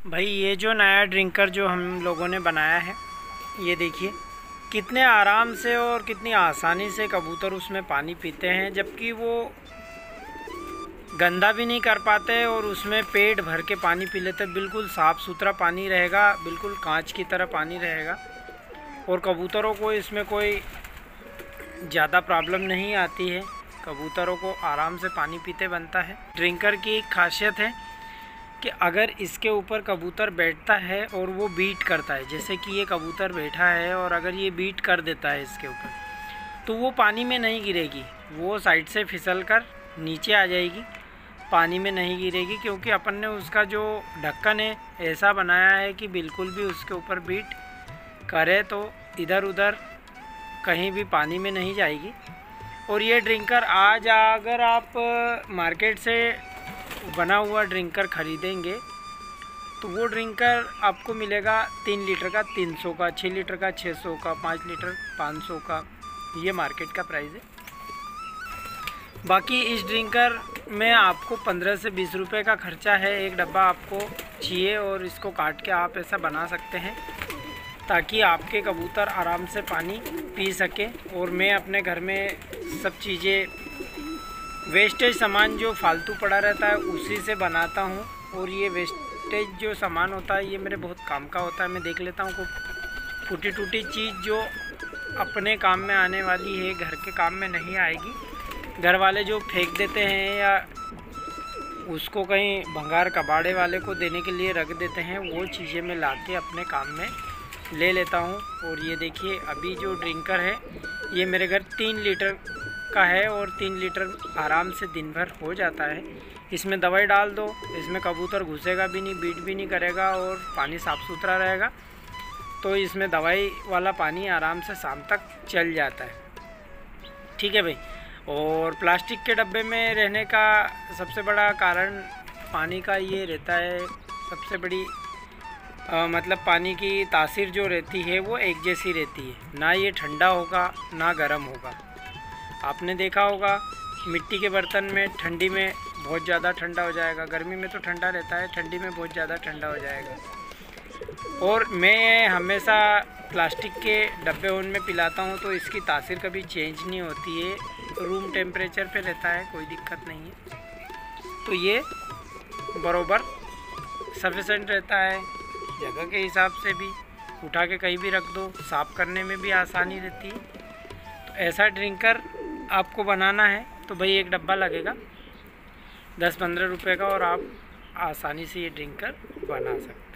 भाई ये जो नया ड्रिंकर जो हम लोगों ने बनाया है, ये देखिए कितने आराम से और कितनी आसानी से कबूतर उसमें पानी पीते हैं, जबकि वो गंदा भी नहीं कर पाते और उसमें पेट भर के पानी पी लेते। बिल्कुल साफ़ सुथरा पानी रहेगा, बिल्कुल कांच की तरह पानी रहेगा और कबूतरों को इसमें कोई ज़्यादा प्रॉब्लम नहीं आती है। कबूतरों को आराम से पानी पीते बनता है। ड्रिंकर की एक खासियत है कि अगर इसके ऊपर कबूतर बैठता है और वो बीट करता है, जैसे कि ये कबूतर बैठा है और अगर ये बीट कर देता है इसके ऊपर, तो वो पानी में नहीं गिरेगी, वो साइड से फिसल कर नीचे आ जाएगी, पानी में नहीं गिरेगी, क्योंकि अपन ने उसका जो ढक्कन है ऐसा बनाया है कि बिल्कुल भी उसके ऊपर बीट करे तो इधर उधर कहीं भी पानी में नहीं जाएगी। और ये ड्रिंकर आज अगर आप मार्केट से बना हुआ ड्रिंकर ख़रीदेंगे तो वो ड्रिंकर आपको मिलेगा 3 लीटर का 300 का, 6 लीटर का 600 का, 5 लीटर 500 का, ये मार्केट का प्राइस है। बाकी इस ड्रिंकर में आपको 15 से 20 रुपए का खर्चा है। एक डब्बा आपको चाहिए और इसको काट के आप ऐसा बना सकते हैं ताकि आपके कबूतर आराम से पानी पी सकें। और मैं अपने घर में सब चीज़ें वेस्टेज सामान जो फालतू पड़ा रहता है उसी से बनाता हूँ, और ये वेस्टेज जो सामान होता है ये मेरे बहुत काम का होता है। मैं देख लेता हूँ कोई टूटी टूटी चीज़ जो अपने काम में आने वाली है, घर के काम में नहीं आएगी, घर वाले जो फेंक देते हैं या उसको कहीं भंगार कबाड़े वाले को देने के लिए रख देते हैं, वो चीज़ें मैं ला के अपने काम में ले लेता हूँ। और ये देखिए अभी जो ड्रिंकर है ये मेरे घर 3 लीटर का है और 3 लीटर आराम से दिन भर हो जाता है। इसमें दवाई डाल दो, इसमें कबूतर घुसेगा भी नहीं, बीट भी नहीं करेगा और पानी साफ़ सुथरा रहेगा, तो इसमें दवाई वाला पानी आराम से शाम तक चल जाता है। ठीक है भाई। और प्लास्टिक के डब्बे में रहने का सबसे बड़ा कारण पानी का ये रहता है, सबसे बड़ी मतलब पानी की तासीर जो रहती है वो एक जैसी रहती है, ना ये ठंडा होगा ना गर्म होगा। आपने देखा होगा मिट्टी के बर्तन में ठंडी में बहुत ज़्यादा ठंडा हो जाएगा, गर्मी में तो ठंडा रहता है, ठंडी में बहुत ज़्यादा ठंडा हो जाएगा। और मैं हमेशा प्लास्टिक के डब्बे उनमें पिलाता हूँ तो इसकी तासीर कभी चेंज नहीं होती है, रूम टेम्परेचर पे रहता है, कोई दिक्कत नहीं है। तो ये बरोबर सफिशेंट रहता है, जगह के हिसाब से भी उठा के कहीं भी रख दो, साफ़ करने में भी आसानी रहती है। तो ऐसा ड्रिंकर आपको बनाना है तो भाई एक डब्बा लगेगा 10-15 रुपए का और आप आसानी से ये ड्रिंकर बना सकते हैं।